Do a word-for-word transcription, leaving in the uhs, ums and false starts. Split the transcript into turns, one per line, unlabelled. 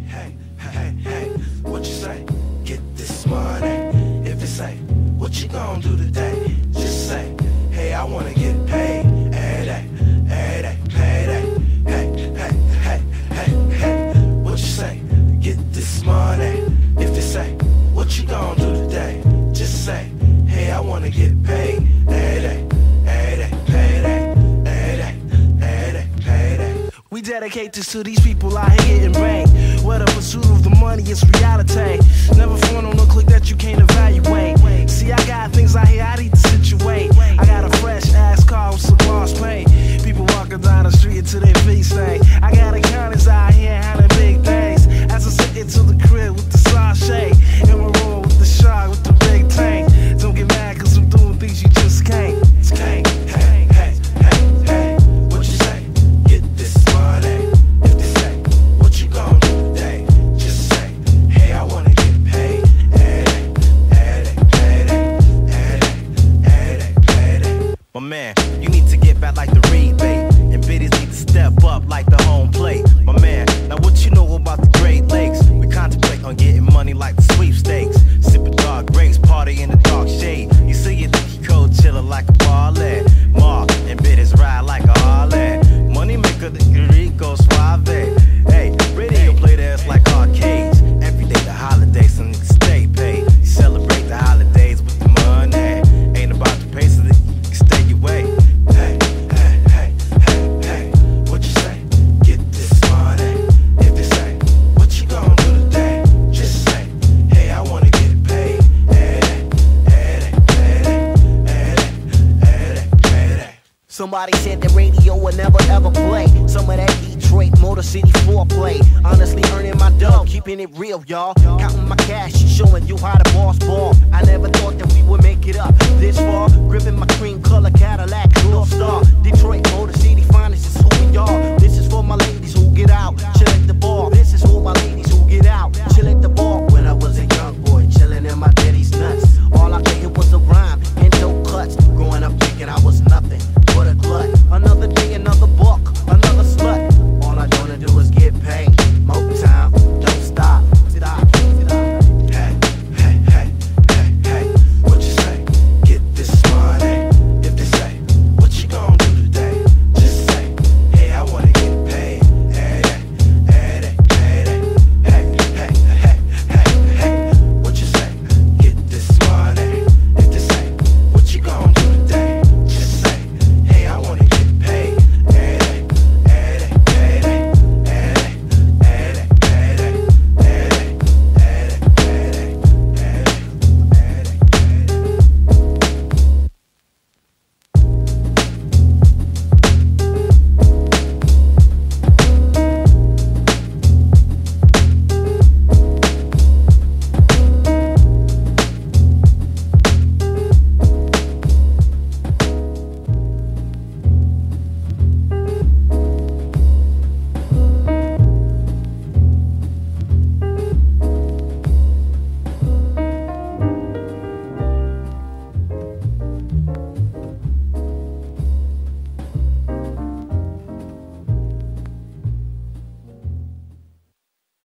hey, hey, hey, what you say? Get this money. If it say, what you gonna do today? Just say, hey, I wanna get paid. Hey, day, hey, day, hey, day, hey, hey, hey, hey, hey, what you say? Get this money. If it say, what you gonna do today? Just say, hey, I wanna get paid. Hey, day, hey, day, hey, day, hey, day, hey, day, hey, day. We dedicate this to these people out here getting banked. Where the pursuit of the money is reality. Never phone on a click that you can't evaluate. See, I got things out here I need to situate. I got a fresh ass car with some boss pay. People walking down the street until their feet stay. I got accountants out here handling big things. As I sit into the crib with the sachet. And we're rolling with the shark with the big tank. Don't get mad cause I'm doing things you just can't. It's can't. Hey, hey, hey, hey, what you say? Get this money. If they say, what you gonna do today? Just say, hey, I wanna get paid. Hey, hey, hey, hey, hey, hey, hey. My man, you need to get back like the rebate. And biddies need to step up like the home plate. My man, now what you know about the Great Lakes? We contemplate on getting money like the sweepstakes. Sipping dark grapes, party in the dark shade. You see it, he cold chillin' like a ballet. Mark and biddies ride like a Harley. Money maker, the Rico Suave. Hey, radio play that's like arcades. Every day the holidays, some niggas stay paid. You celebrate the holidays with the money. Ain't about the pace of it, you can stay away. Hey, hey, hey, hey, hey, what you say? Get this money. If they say, what you gonna do today? Just say, hey, I wanna get paid. Hey, hey, hey, hey, hey, hey, hey.
Somebody said the radio would never ever play some of that Detroit Motor City foreplay. Honestly earning my dough, keeping it real, y'all. Counting my cash, showing you how the boss ball. I never thought that we would make it up this far. Gripping my cream color Cadillac, North Star. Detroit Motor City finest is who we are. This is for my ladies who get out